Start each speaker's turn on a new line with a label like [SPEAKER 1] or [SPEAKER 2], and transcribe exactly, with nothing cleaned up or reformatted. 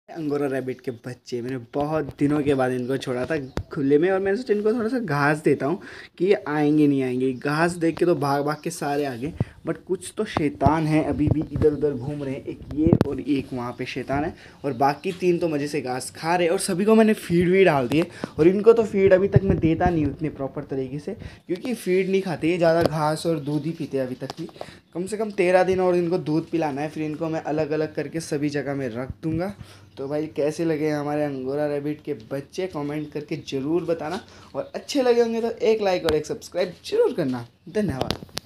[SPEAKER 1] Angora rabbit के बच्चे मैंने बहुत दिनों के बाद इनको छोड़ा था खुले में, और मैंने सोचा इनको थोड़ा सा घास देता हूँ कि ये आएंगे नहीं आएंगे। घास देख के तो भाग भाग के सारे आ गए, बट कुछ तो शैतान है अभी भी इधर उधर घूम रहे हैं। एक ये और एक वहाँ पे शैतान है, और बाकी तीन तो मज़े से घास खा रहे हैं। और सभी को मैंने फीड भी डाल दी है, और इनको तो फीड अभी तक मैं देता नहीं उतने प्रॉपर तरीके से, क्योंकि फीड नहीं खाते, ये ज़्यादा घास और दूध ही पीते हैं अभी तक भी। कम से कम तेरह दिन और इनको दूध पिलाना है, फिर इनको मैं अलग अलग करके सभी जगह में रख दूँगा। तो भाई कैसे लगे हमारे अंगोरा रैबिट के बच्चे, कमेंट करके ज़रूर बताना, और अच्छे लगे होंगे तो एक लाइक और एक सब्सक्राइब जरूर करना। धन्यवाद।